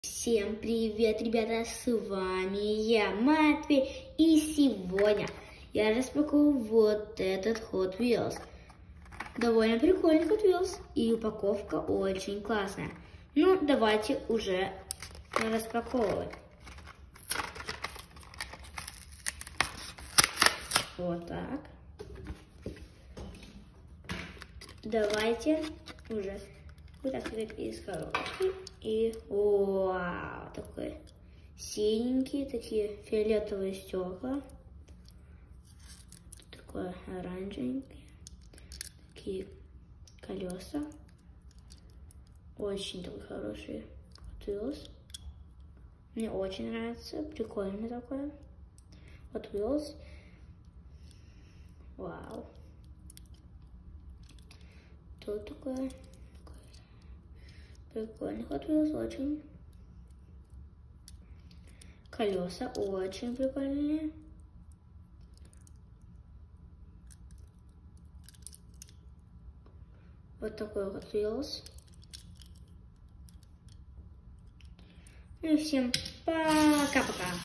Всем привет, ребята, с вами я, Матвей, и сегодня я распаковываю вот этот Hot Wheels. Довольно прикольный Hot Wheels, и упаковка очень классная. Ну, давайте уже распаковывать. Вот так. Давайте уже вытаскивать из коробки. И вау, такой синенький, такие фиолетовые стекла. Такое оранжевенькое. Такие колеса. Очень такой хороший Hot Wheels. Мне очень нравится. Прикольный такой Hot Wheels. Вау. Тут такое прикольный Hot Wheels, очень. Колеса очень прикольные. Вот такой Hot Wheels. Ну и всем пока-пока.